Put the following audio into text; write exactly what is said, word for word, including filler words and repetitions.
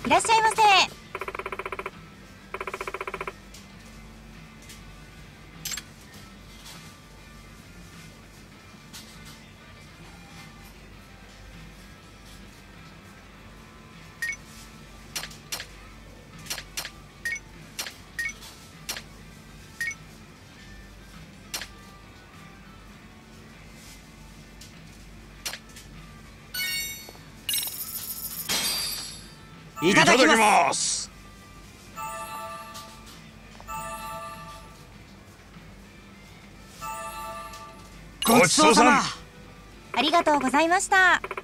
いらっしゃいませ。 いただきます。 ごちそうさま。ありがとうございました。